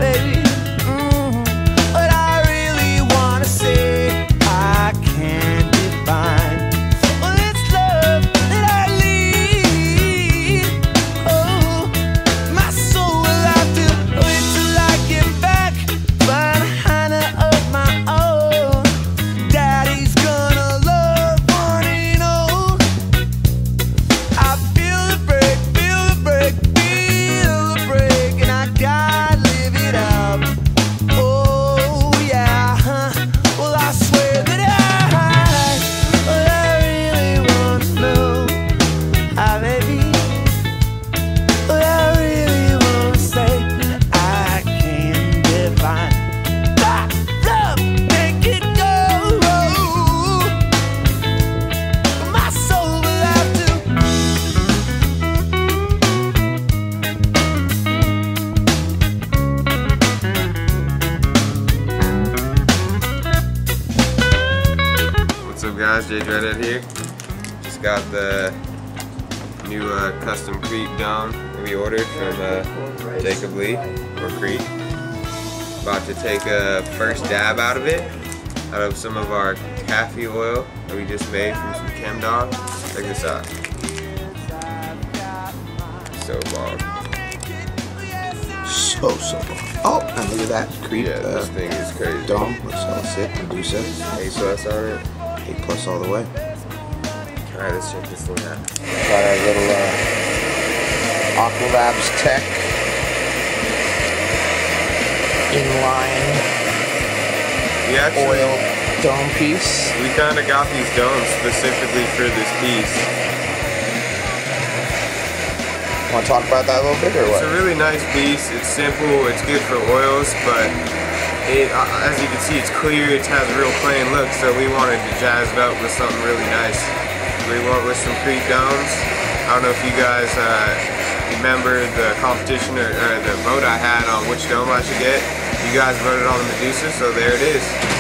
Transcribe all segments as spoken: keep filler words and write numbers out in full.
baby. Mm-hmm. But I really wanna say I can't define. Well, it's love that I lead. Oh, my soul will have to wait till I get back. Find a Hannah of my own. Daddy's gonna love one and all. I feel the break, feel the break, feel the break, and I gotta live it up. Oh yeah, huh? Well I swear that I, well I really wanna know, ah baby, well I really wanna say I can't define. Ah, love, make it go. My soul will have to. What's up guys, Jay Dreadhead here. Just got the new uh, custom Crete dome that we ordered from uh, Jacob Lee, or Crete. About to take a first dab out of it, out of some of our taffy oil that we just made from some Chem Dog. Check this out. So bomb. So, so long. Oh, and look at that. Crete Yeah, this uh, thing is crazy. dome. Looks all sick. Medusa. A plus on it. A plus all the way. Alright, let's check this thing out. Try our little uh, Collabs Tech inline We actually, oil dome piece. we kind of got these domes specifically for this piece. Want to talk about that a little bit or It's what? a really nice piece. It's simple. It's good for oils, but it, uh, as you can see, it's clear. It has a real plain look. So we wanted to jazz it up with something really nice. We went with some Crete domes. I don't know if you guys uh, remember the competition or, or the vote I had on which dome I should get. You guys voted on the Medusa, so there it is.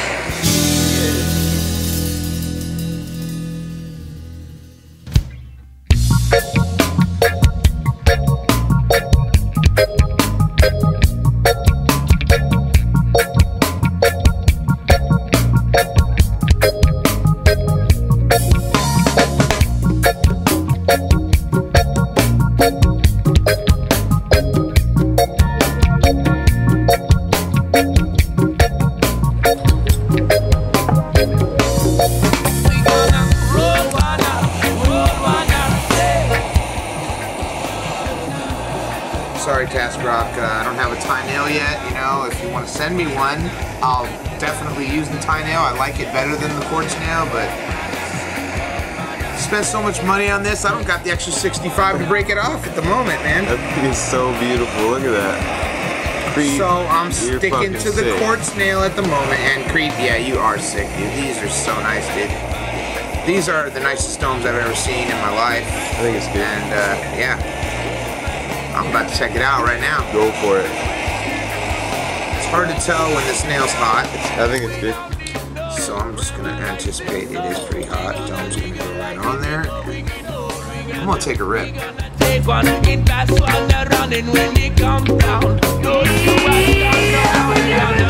Sorry, Task Rock, uh, I don't have a tie nail yet. You know, if you want to send me one, I'll definitely use the tie nail. I like it better than the quartz nail, but spent so much money on this, I don't got the extra sixty-five to break it off at the moment, man. That thing is so beautiful. Look at that. Crete, So I'm you're sticking fucking to the sick. quartz nail at the moment, and Crete, yeah, you are sick, dude. These are so nice, dude. These are the nicest stones I've ever seen in my life. I think it's good. And uh, yeah, I'm about to check it out right now. Go for it. It's hard to tell when this nail's hot, I think it's good. so I'm just gonna anticipate it is pretty hot. Dome's gonna go right on there. I'm gonna take a rip. Take one, it that's one, they're running when they come down. Don't you watch down, down, down.